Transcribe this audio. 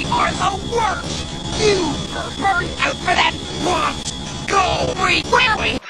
are the worst! You were burned out for that once! Go away, really!